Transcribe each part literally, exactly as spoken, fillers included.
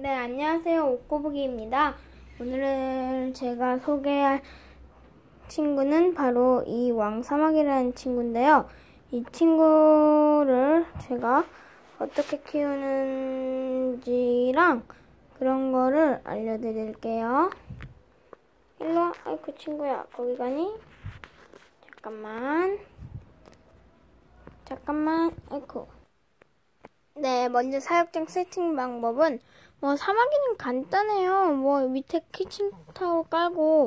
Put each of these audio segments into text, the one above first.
네, 안녕하세요. 옷꼬부기입니다. 오늘은 제가 소개할 친구는 바로 이 왕사막이라는 친구인데요. 이 친구를 제가 어떻게 키우는지랑 그런 거를 알려드릴게요. 일로와. 아이고 친구야, 거기 가니? 잠깐만. 잠깐만. 아이고. 네, 먼저 사육장 세팅 방법은 뭐 사마귀는 간단해요. 뭐 밑에 키친타올 깔고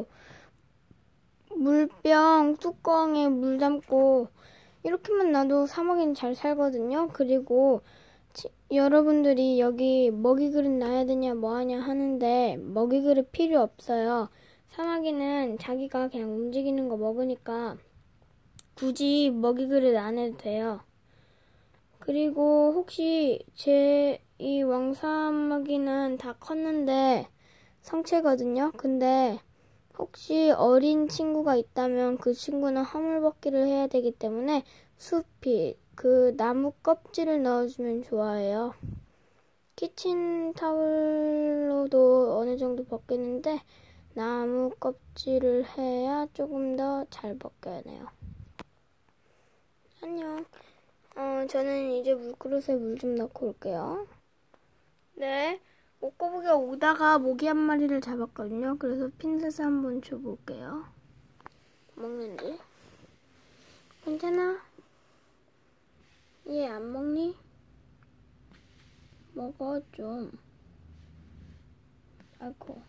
물병 뚜껑에 물 담고 이렇게만 놔도 사마귀는 잘 살거든요. 그리고 치, 여러분들이 여기 먹이 그릇 놔야 되냐 뭐하냐 하는데 먹이 그릇 필요 없어요. 사마귀는 자기가 그냥 움직이는 거 먹으니까 굳이 먹이 그릇 안 해도 돼요. 그리고 혹시 제 이 왕사마귀는 다 컸는데 성체거든요. 근데 혹시 어린 친구가 있다면 그 친구는 허물벗기를 해야 되기 때문에 수피, 그 나무 껍질을 넣어주면 좋아해요. 키친타올로도 어느 정도 벗기는데 나무 껍질을 해야 조금 더 잘 벗겨내요. 안녕. 어, 저는 이제 물그릇에 물 좀 넣고 올게요. 네, 옷거북이가 오다가 모기 한 마리를 잡았거든요. 그래서 핀셋을 한번 줘볼게요. 먹는지? 괜찮아? 얘 안 먹니? 먹어 좀. 아이고.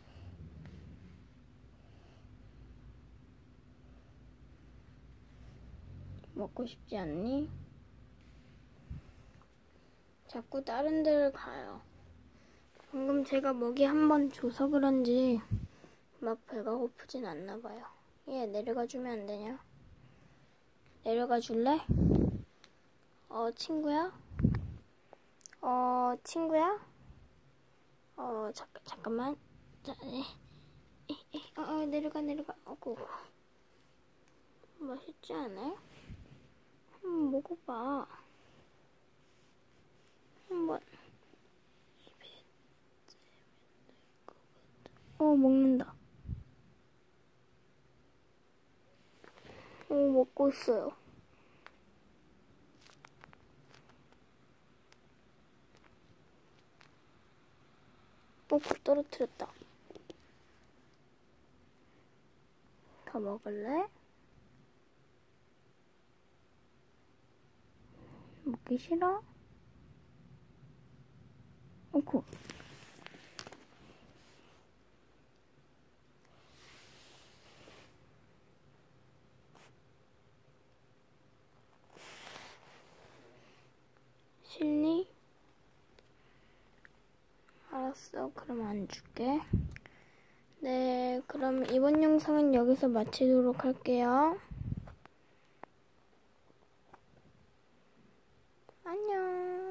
먹고 싶지 않니? 자꾸 다른 데를 가요. 방금 제가 먹이 한 번 줘서 그런지 막 배가 고프진 않나 봐요. 얘 내려가 주면 안 되냐? 내려가 줄래? 어, 친구야? 어, 친구야? 어, 잠깐, 잠깐만. 자, 네. 어, 어, 내려가, 내려가. 어구. 맛있지 않아요? 한번 먹어봐. 한번. 어, 먹는다. 어, 먹고 있어요. 어, 떨어뜨렸다. 더 먹을래? 먹기 싫어? 어구. 싫니? 알았어. 그럼 안 줄게. 네, 그럼 이번 영상은 여기서 마치도록 할게요. 안녕.